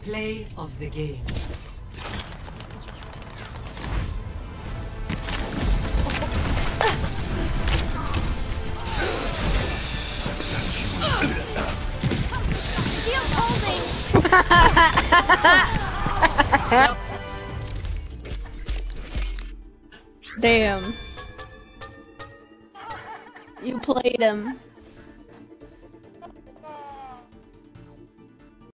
Play of the game. Shield holding. Damn. You played him.